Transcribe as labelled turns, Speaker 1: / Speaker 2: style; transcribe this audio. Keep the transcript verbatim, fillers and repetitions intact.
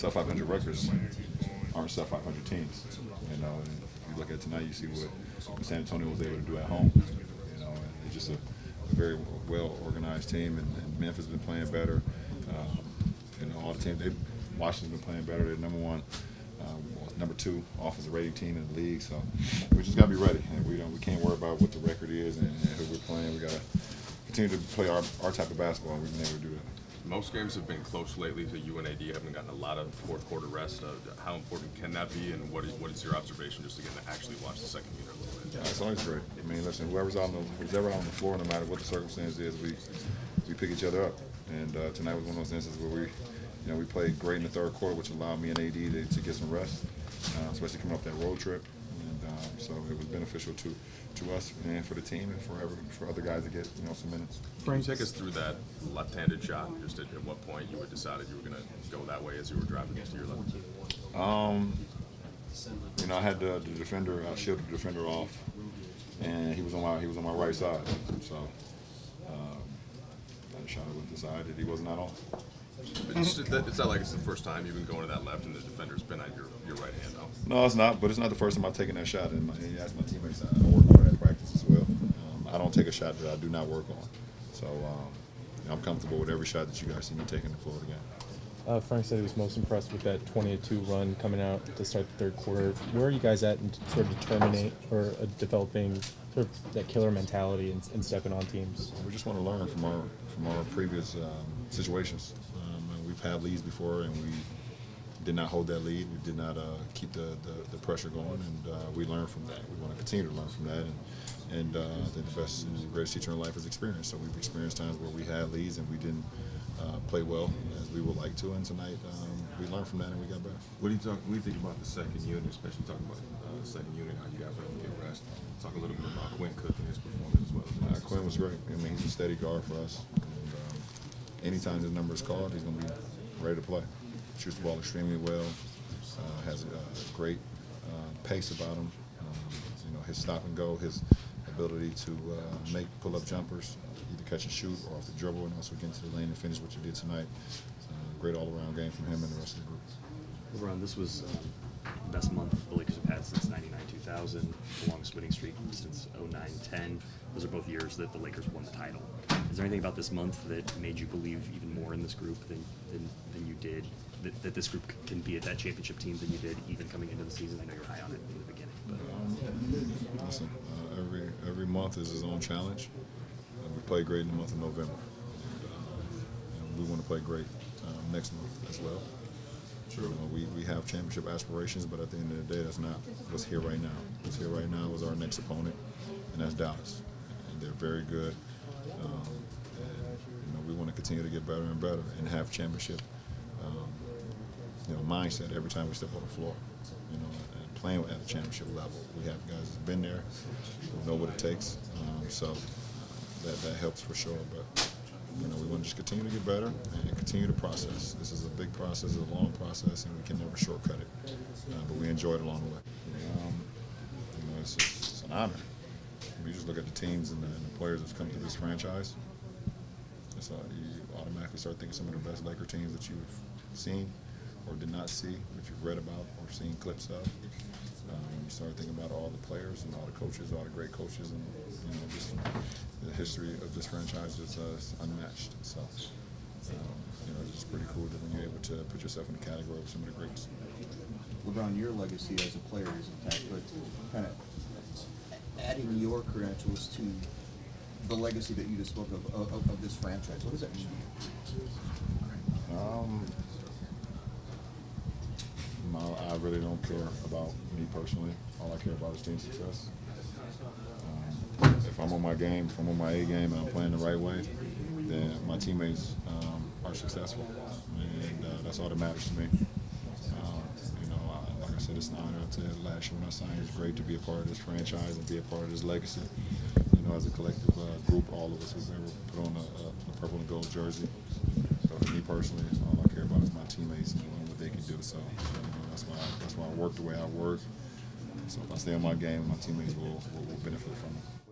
Speaker 1: sub five hundred records aren't sub five hundred teams. You know, and if you look at tonight, you see what San Antonio was able to do at home. You know, and it's just a, a very well organized team, and, and Memphis has been playing better. Um, you know, all the teams, they Washington's been playing better. They're number one. Um, number two offensive rating team in the league, so we just got to be ready. And we don't, we can't worry about what the record is and, and who we're playing. We got to continue to play our, our type of basketball, and we've been able to do that.
Speaker 2: Most games have been close lately, so you and A D haven't gotten a lot of fourth quarter rest. Uh, how important can that be, and what is, what is your observation just again to actually watch the second unit a little bit?
Speaker 1: Yeah, it's always great. I mean, listen, whoever's on the who's ever on the floor, no matter what the circumstance is, we we pick each other up. And uh, tonight was one of those instances where we, you know, we played great in the third quarter, which allowed me and A D to, to get some rest. Uh, especially coming off that road trip, and um, so it was beneficial to to us and for the team and for every, for other guys to get you know some minutes.
Speaker 2: Can you take us through that left-handed shot? Just at, at what point you had decided you were going to go that way as you were driving into your left?
Speaker 1: Um, you know, I had the, the defender, I shielded the defender off, and he was on my he was on my right side, so um, I shot it with the side that he was not on.
Speaker 2: It's, it's not like it's the first time you've been going to that left and the defender's been on your, your right hand, though.
Speaker 1: No, it's not, but it's not the first time I've taken that shot. And, my, and ask my teammates, I work on it at practice as well. Um, I don't take a shot that I do not work on. So um, I'm comfortable with every shot that you guys see me taking the floor again.
Speaker 3: Uh, Frank said he was most impressed with that twenty to two run coming out to start the third quarter. Where are you guys at in sort of determining or uh, developing sort of that killer mentality and, and stepping on teams?
Speaker 1: We just want to learn from our from our previous um, situations. Um, we've had leads before, and we did not hold that lead. We did not uh, keep the, the, the pressure going, and uh, we learned from that. We want to continue to learn from that, and, and uh, I think the best and the greatest teacher in life is experience. So we've experienced times where we had leads and we didn't uh, play well as we would like to, and tonight um, we learned from that and we got better.
Speaker 4: What do you talk? What do you think about the second unit, especially talking about uh, the second unit, how you got for them to get rest? Talk a little bit about Quinn Cook and his performance as well.
Speaker 1: Uh, Quinn was great. I mean, he's a steady guard for us. And, um, anytime his number is called, he's going to be ready to play. Shoots the ball extremely well. Uh, has a uh, great uh, pace about him. Um, you know, his stop and go, his ability to uh, make pull-up jumpers, either catch and shoot or off the dribble, and also get into the lane and finish what you did tonight. Uh, great all-around game from him and the rest of the group.
Speaker 5: LeBron, this was um, the best month the Lakers have had since ninety-nine two thousand, the longest winning streak since oh nine ten. Those are both years that the Lakers won the title. Is there anything about this month that made you believe even more in this group than, than, than you did, that, that this group can be at that championship team than you did even coming into the season? I know you're high on it in the beginning. But.
Speaker 1: Um, listen, uh, every, every month is his own challenge. Uh, we played great in the month of November. And, uh, and we want to play great uh, next month as well. True. You know, we, we have championship aspirations, but at the end of the day, that's not what's here right now. What's here right now is our next opponent, and that's Dallas. And they're very good. Um, and, you know, we want to continue to get better and better and have championship, um, you know, mindset every time we step on the floor. You know, and playing at a championship level. We have guys that's been there, who know what it takes. Um, so uh, that that helps for sure. But you know, we want to just continue to get better and continue the process. This is a big process, it's a long process, and we can never shortcut it. Uh, but we enjoy it along the way. Um, you know, it's, it's an honor. When you just look at the teams and the, and the players that's come to this franchise, it's, uh, you automatically start thinking some of the best Laker teams that you've seen or did not see, that you've read about or seen clips of. Um, you start thinking about all the players and all the coaches, all the great coaches, and you know, just the history of this franchise is uh, unmatched. So, um, you know, it's just pretty cool that when you're able to put yourself in the category of some of the greats.
Speaker 6: LeBron, your legacy as a player is intact, but kind of adding your credentials to the legacy that you just spoke of, of, of this franchise, what does that mean to you?
Speaker 1: Um, no, I really don't care about me personally. All I care about is team success. Um, if I'm on my game, if I'm on my A game and I'm playing the right way, then my teammates um, are successful. And uh, that's all that matters to me. Um, you know, I, like I said, it's an honor. I said last year when I signed, it's great to be a part of this franchise and be a part of this legacy. You know, as a collective uh, group, all of us who've ever put on a, a, a purple and gold jersey. So for me personally, all I care about is my teammates and what they can do. So you know, that's why I, that's why I work the way I work. So if I stay on my game, my teammates will, will, will benefit from it.